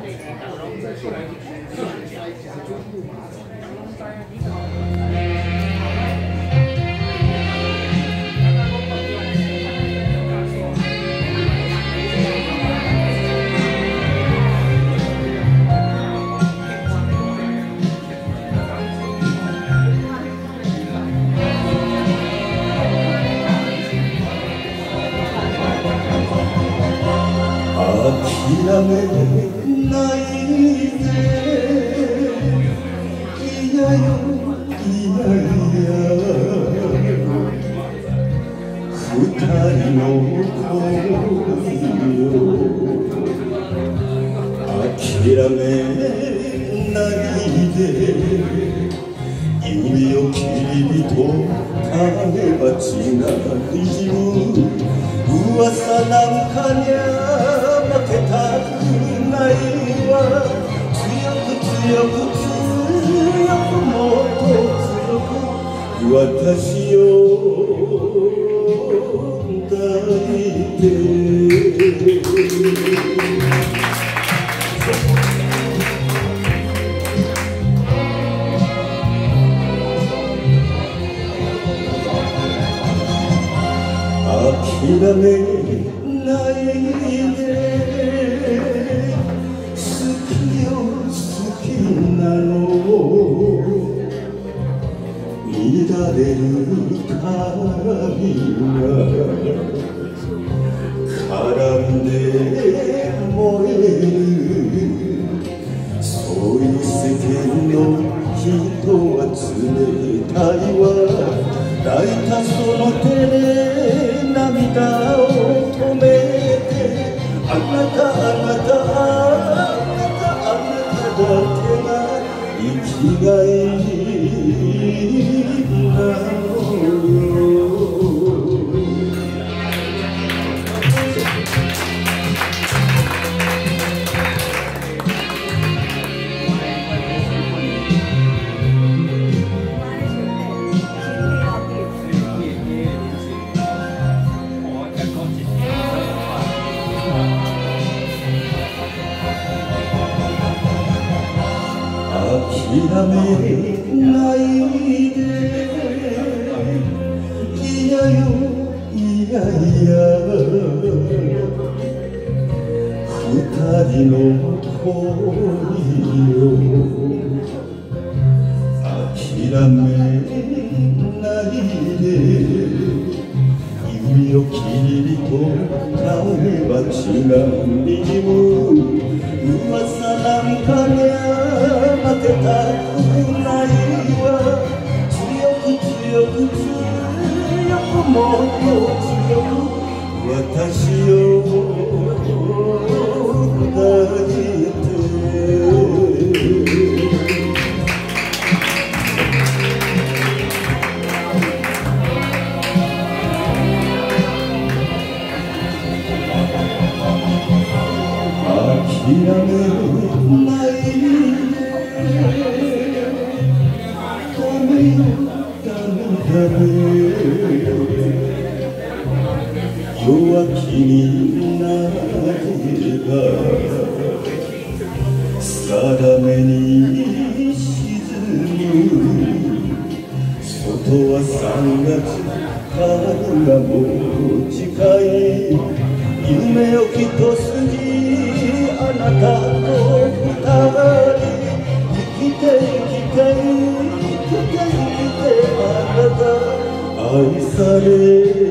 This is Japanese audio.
諦めないで、いやよいやいや、二人の恋を諦めないで、指を切りと種鉢がにじむ噂なんかにゃ負けたくないわ。強く強く強くもっと強く私を抱いて。諦めないで、好きよ好きなの、乱れる髪が絡んで燃える、そういう世間の人は冷たいわ。抱いたその手で涙を止めて、あなたあなたあなたあなただけが生きがいなのよ。諦めないで、いやよいやいや、二人の恋を諦めないで、指を切りと種鉢がにじむ噂なんかにゃ負けたくないわ。強く強く強くもっと強く私を抱いて。諦めないで、ダメよダメダメ、弱気になれば定めに沈む。外は3月春がもう近い、夢を一筋あなたと二人、生きて生きて生きて生きて、あなた愛され